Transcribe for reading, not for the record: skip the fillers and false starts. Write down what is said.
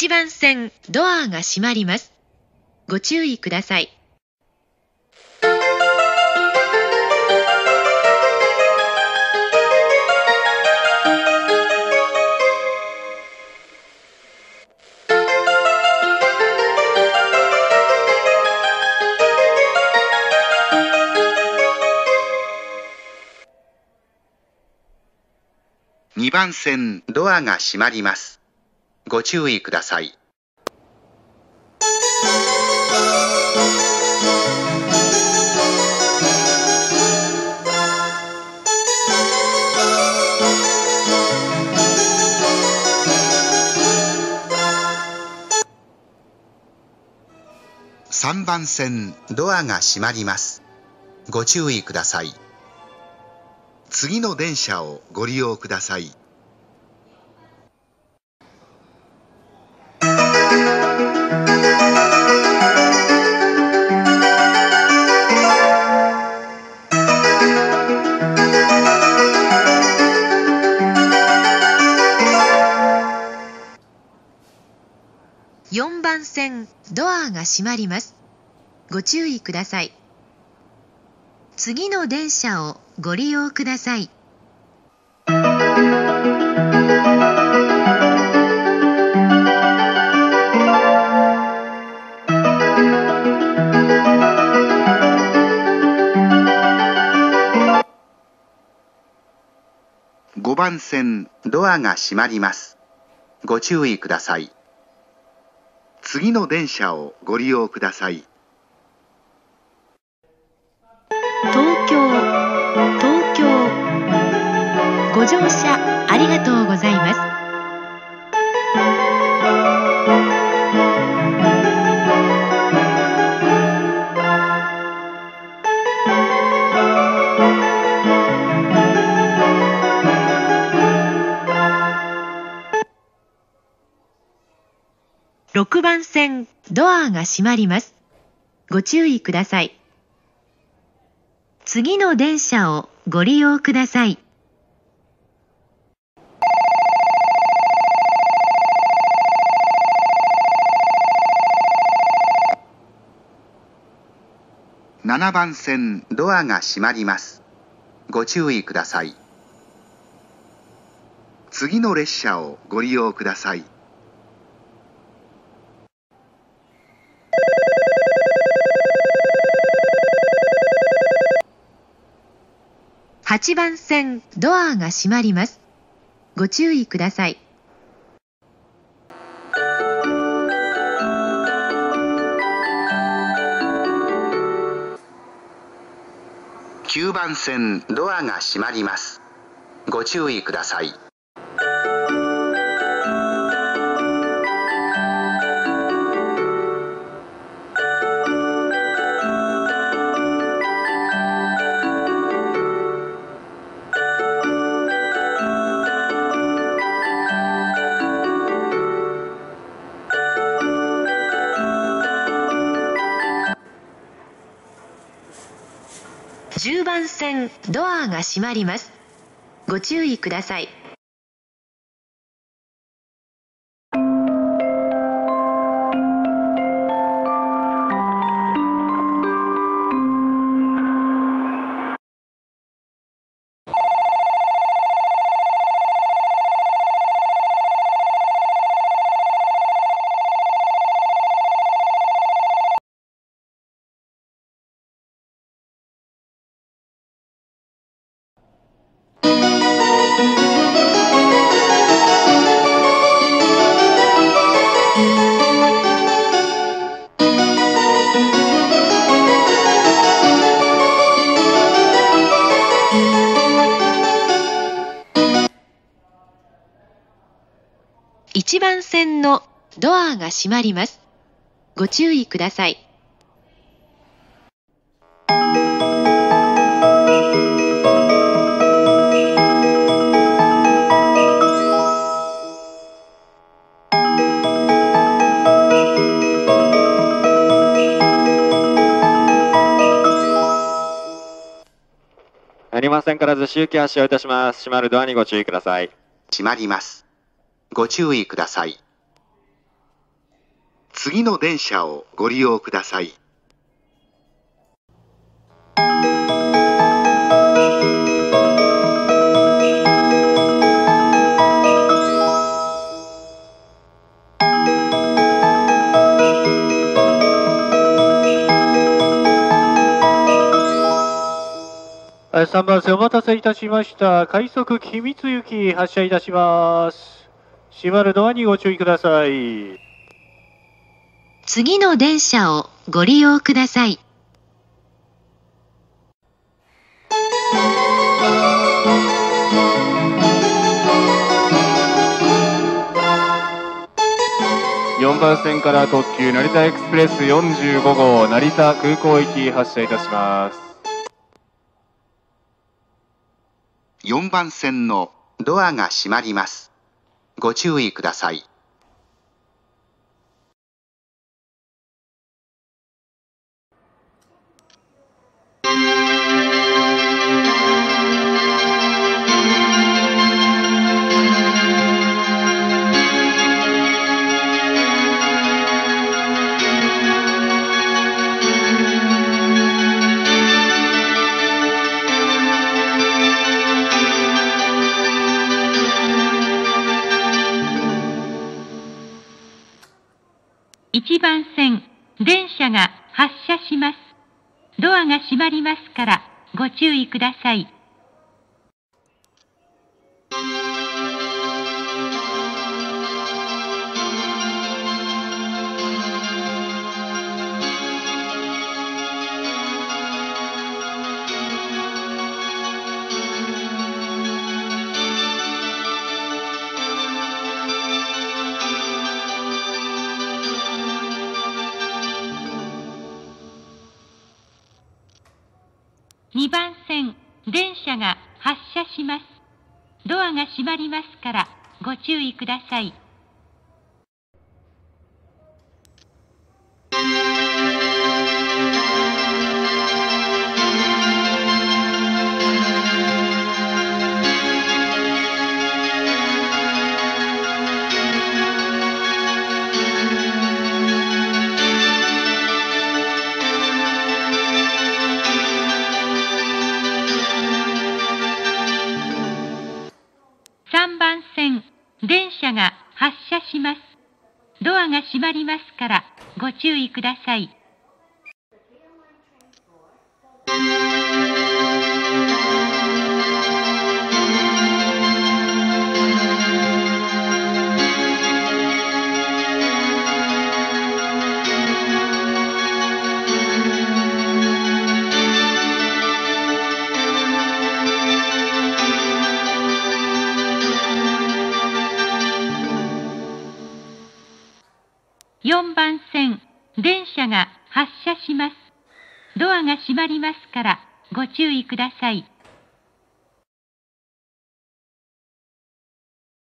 番線ドアが閉まります。ご注意ください。 2番線ドアが閉まります。ご注意ください。3番線ドアが閉まります。ご注意ください。次の電車をご利用ください。 4番線ドアが閉まります。ご注意ください。次の電車をご利用ください。 5番線ドアが閉まります。ご注意ください。次の電車をご利用ください。 東京、ご乗車ありがとうございます。6番線ドアが閉まります。ご注意ください。次の電車をご利用ください。 7番線ドアが閉まります。ご注意ください。次の列車をご利用ください。 8番線ドアが閉まります。ご注意ください。 9番線ドアが閉まります。ご注意ください。 10番線ドアが閉まります。ご注意ください。1番線のドアが閉まります。ご注意ください。 2番線から逗子行き発車いたします。閉まるドアにご注意ください。 閉まります。ご注意ください。 次の電車をご利用ください。 3番線お待たせいたしました。快速君津行き発車いたします。閉まるドアにご注意ください。 次の電車をご利用ください。 4番線から特急成田エクスプレス45号成田空港行き発車いたします。 4番線のドアが閉まります。ご注意ください。 1番線、電車が発車します。ドアが閉まりますからご注意ください。2番線、電車が発車します。ドアが閉まりますからご注意ください。3番線、電車が発車します。ドアが閉まりますからご注意ください。4番線、電車が発車します。ドアが閉まりますからご注意ください。